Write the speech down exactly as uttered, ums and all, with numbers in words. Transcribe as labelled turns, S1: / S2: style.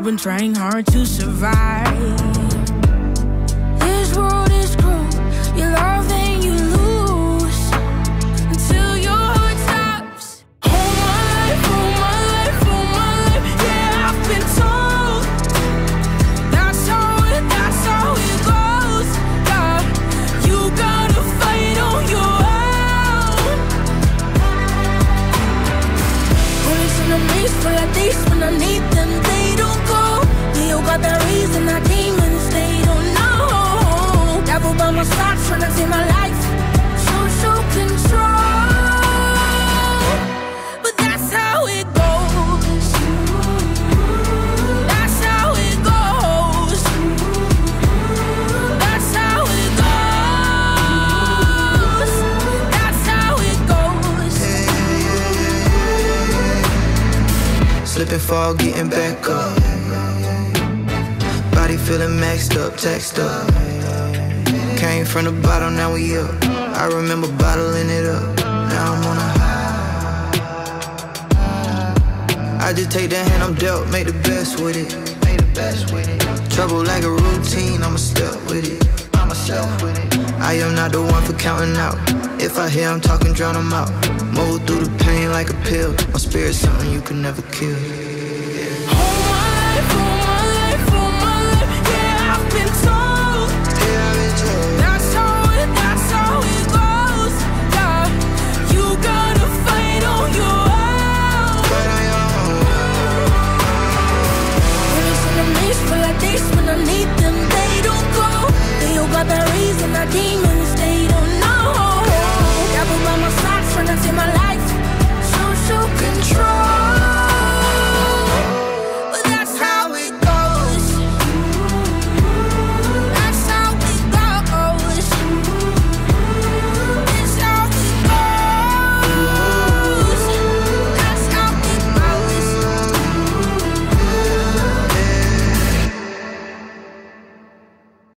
S1: I've been trying hard to survive. This world is cruel. You love and you lose until your heart stops. All my life, all my life, all my life, yeah, I've been told that's how it, that's how it goes. Yeah, you gotta fight on your own. Bullets in the maze full of days when I need them, they don't go. You got that reason, that demons, they don't know. Devil by my side, trying to take my life. So, so control. But that's how it goes. That's how it goes. That's how it goes. That's how it goes.
S2: Slip and fall, getting back up. Body feeling maxed up, taxed up. Came from the bottom, now we up. I remember bottling it up. Now I'm on a high. I just take the hand I'm dealt, make the best with it. Make the best with it. Trouble like a routine, I'ma step with it. I'm myself with it. I am not the one for counting out. If I hear I'm talking, drown them out. Move through the pain like a pill. My spirit's something you can never kill.
S1: All my life, all